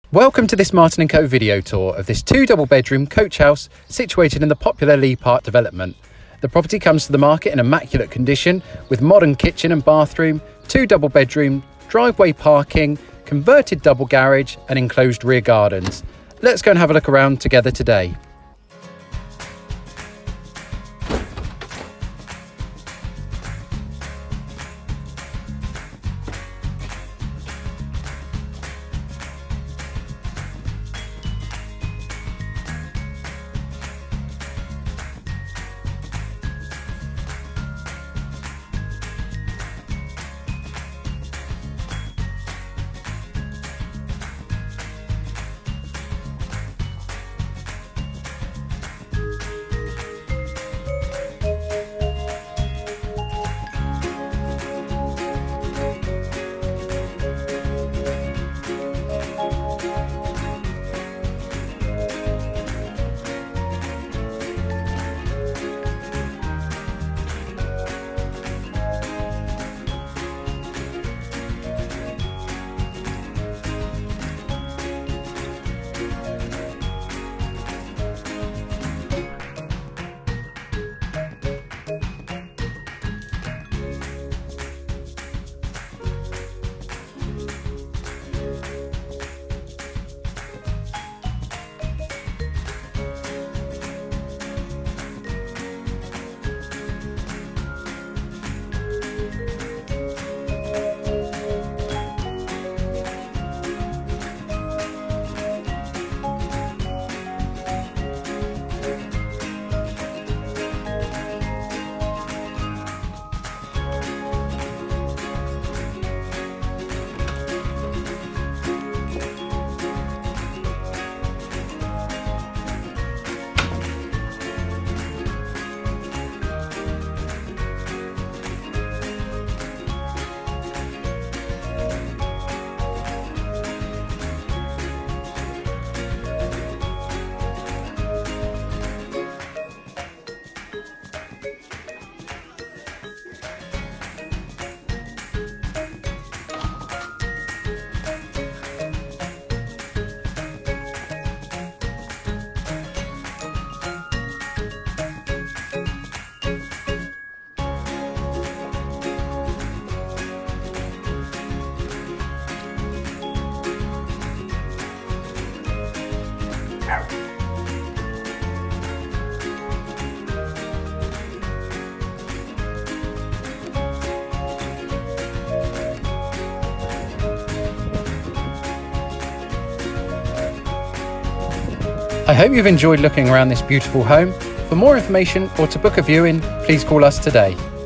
Welcome to this Martin & Co video tour of this 2 double bedroom coach house situated in the popular Lee Park development. The property comes to the market in immaculate condition with modern kitchen and bathroom, 2 double bedroom, driveway parking, converted double garage and enclosed rear gardens. Let's go and have a look around together today. I hope you've enjoyed looking around this beautiful home. For more information or to book a viewing, please call us today.